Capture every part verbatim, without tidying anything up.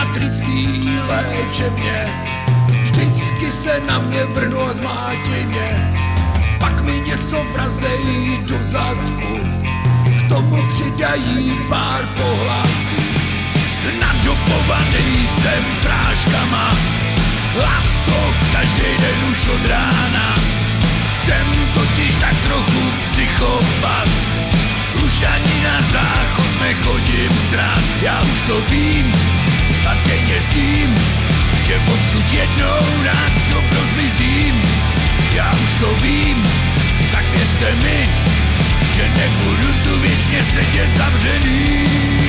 psychiatrický léčebně. Vždycky se na mě vrhnu a zmátí mě, pak mi něco vrazejí do zadku, k tomu přidají pár pohlavků. Nadopovaný jsem práškama, a to každý den už od rána. Jsem totiž tak trochu psychopat, už ani na záchod nechodím srát. Já už to vím a denně sním, že odsud jednou na dobro zmizím. Já už to vím, tak věřte mi, že nebudu tu věčně sedět zavřený.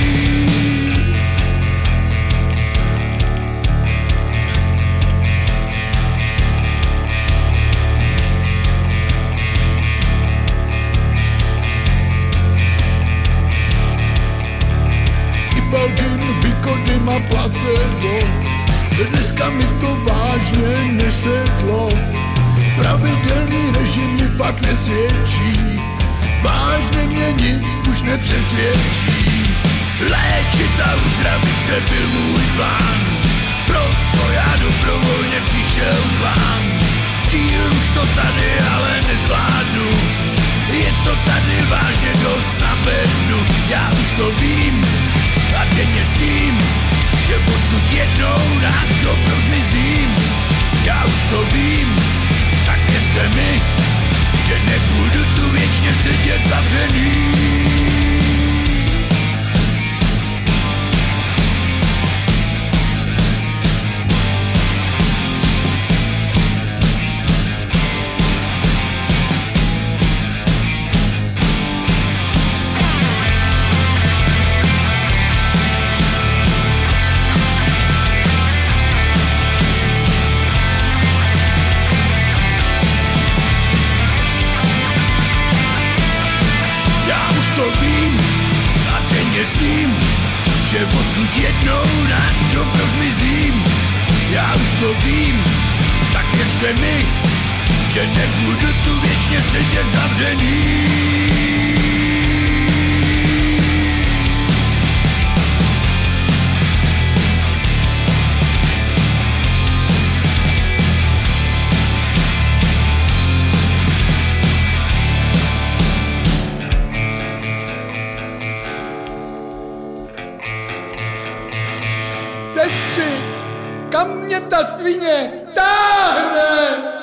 Balgin, Vicodin a placebo, dneska mi to vážně nesedlo. Pravidelný režim mi fakt nesvědčí, vážně mě nic už nepřesvědčí. Léčit a uzdravit se byl můj plán, proto já dobrovolně přišel k vám. Díl už to tady ale nezvládnu, je to tady vážně dost na bednu. Já už to vím a denně sním, že odsud jednou na dobro zmizím. Já už to vím, tak věřte mi, že nebudu tu věčně sedět zavřený. To vím a denně sním, že odsud jednou na dobro zmizím. Já už to vím, tak věřte mi, že nebudu tu věčně sedět zavřený. Sestři, kam mě ta svině táhne?